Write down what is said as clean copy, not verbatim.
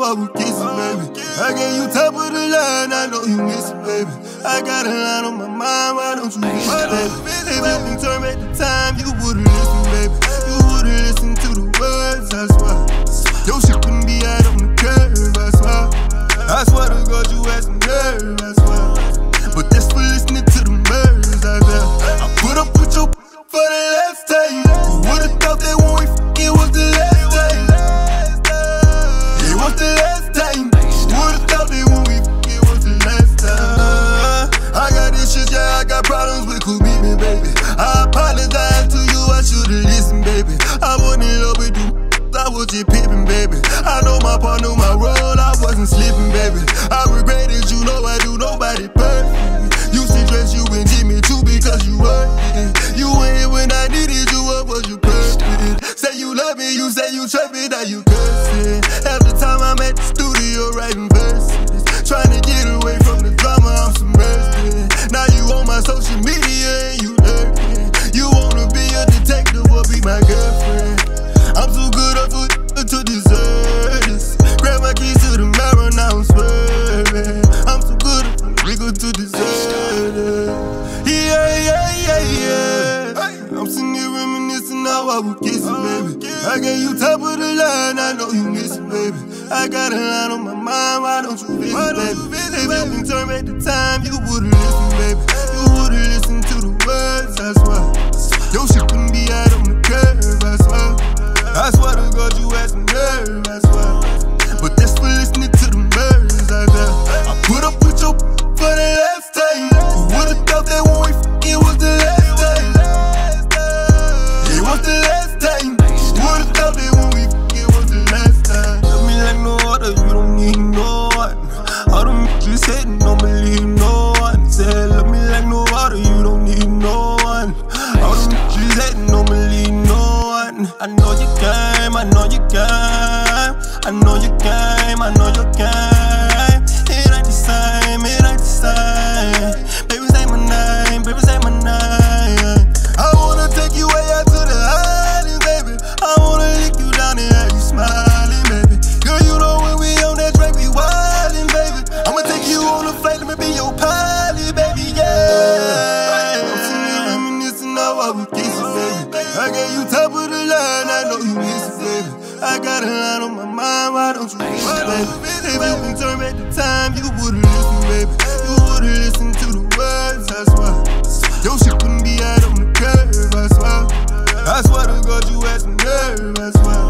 I would kiss it, baby. I gave you top of the line, I know you miss it, baby. I got a line on my mind, why don't you miss it, baby? If you can turn back the time, you would've listened, baby. You would've listened to the words, I swear. Your shit couldn't be out on the curve, I swear. I swear to God, you had some nerve, I swear. But that's for listening to the birds, I swear. I put up with your for the last time. Who would've thought that when we it was the last time? It was the last time. Who would've thought that when we it was the last time? I got this shit, yeah, I got problems with who beat me, baby. I apologize to you, I should've listened, baby. I wasn't in love with you, I was just pimping, baby. I know my part, knew my role, I wasn't slipping, baby. I regret it, you know I do, nobody perfect. Used to dress you in Jimmy too because you worked it. You went here when I needed you, what was you perfect? Say you love me, you say you trust me, now you cursing. Half the time I'm at the studio writing verses, trying to get away from the drama I'm submersed in. Now you on my social media and you lurking. You wanna be a detective or be my girlfriend. I'm too good up to deserve this. Grab my keys to the mirror, now I'm swerving. I'm too good up to deserve it. Yeah. I'm sitting here reminiscing how I would kiss it, baby. I gave you top of the line, I know you miss it, baby. I got a line on my mind, why don't you miss it, baby? If you can turn back the time, you would've listened, baby. You would've listened to the words, I swear. Your shit couldn't be out on the curve, I swear. I swear to God, you had some nerve, I swear. But that's for listening to the birds, I swear. I put up with your for the last time. Who would've thought that when we it was the last time? It was the last time. Who would've thought that when we it was the last time? Love me like no other, you don't need no one. All them bitches hating, don't believe no one. Say love me like no other, you don't need no one. All them bitches hating, don't believe no one. I know you came, I know you came. I know you came, I know you came. It ain't the same, it ain't the same. Baby, say my name, baby, say my name. I wanna take you way out to the island, baby. I wanna lick you down and have you smiling, baby. Girl, you know when we on that drink, we wildin', baby. I'ma take you on a flight, let me be your pilot, baby, yeah. I'm sitting here reminiscing how I would kiss it, baby. I gave you top of the line, I know you miss it, baby. I got a line on my mind, why don't you miss it, baby? If you can turn back the time, you would've listened, baby. You would've listened to the words, I swear. Your shit couldn't be out on the curve, I swear. I swear to God, you had some nerve, I swear.